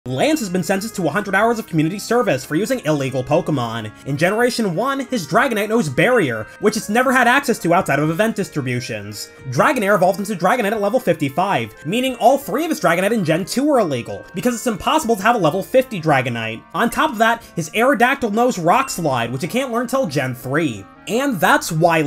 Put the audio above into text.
Lance has been sentenced to 100 hours of community service for using illegal Pokemon. In Generation 1, his Dragonite knows Barrier, which it's never had access to outside of event distributions. Dragonair evolved into Dragonite at level 55, meaning all 3 of his Dragonite in Gen 2 are illegal, because it's impossible to have a level 50 Dragonite. On top of that, his Aerodactyl knows Rock Slide, which it can't learn till Gen 3. And that's why